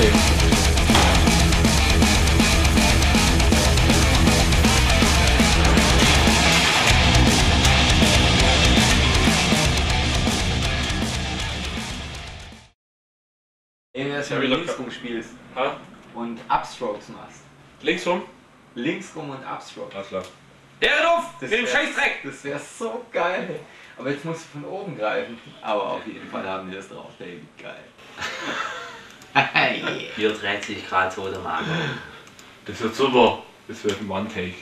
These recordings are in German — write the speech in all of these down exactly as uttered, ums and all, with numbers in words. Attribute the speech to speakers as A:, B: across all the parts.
A: drauflegen.
B: Dass du linksrum spielst
C: Ha?
B: und Upstrokes machst.
C: Linksrum?
B: Linksrum und Upstrokes.
C: Alles klar. Ehrenhof! Mit dem Scheißdreck!
B: Das wäre so geil. Aber jetzt musst du von oben greifen. Aber auf jeden Fall haben wir das drauf, David. Geil.
D: Hier dreht sich gerade so der Magen.
C: Das wird super. Das wird ein One-Take.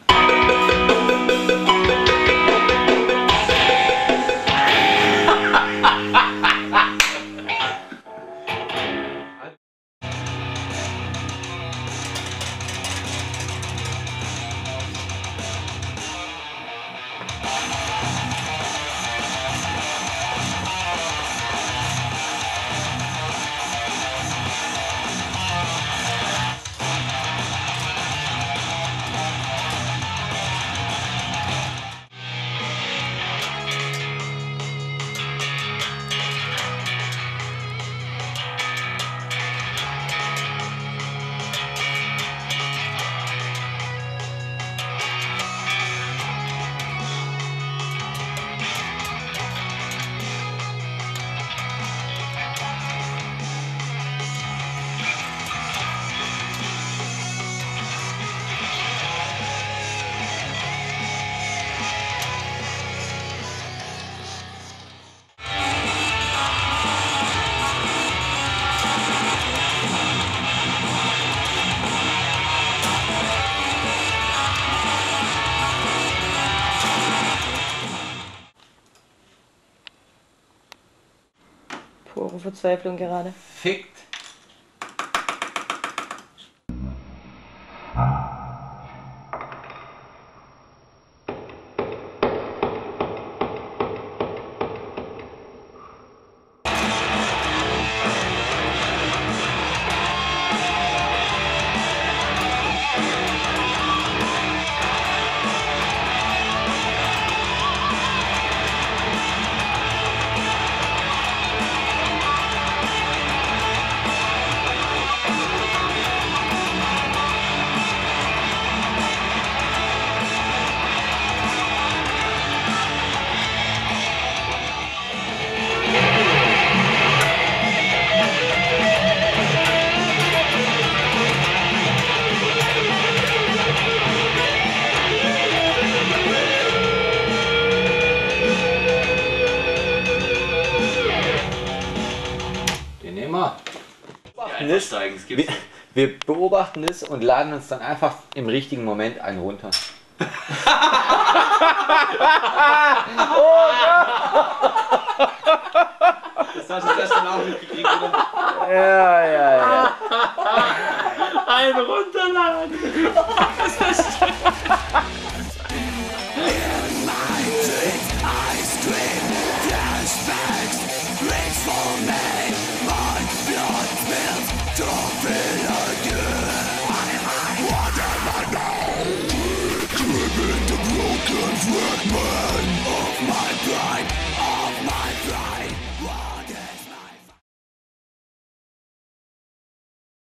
E: Pure Verzweiflung gerade.
B: Fickt. Den nehmen wir.
D: Das, das
B: Wir, wir beobachten es und laden uns dann einfach im richtigen Moment einen runter.
D: das hast du gestern auch mitgekriegt, oder?
B: Ja, ja, ja.
D: Ein runterladen!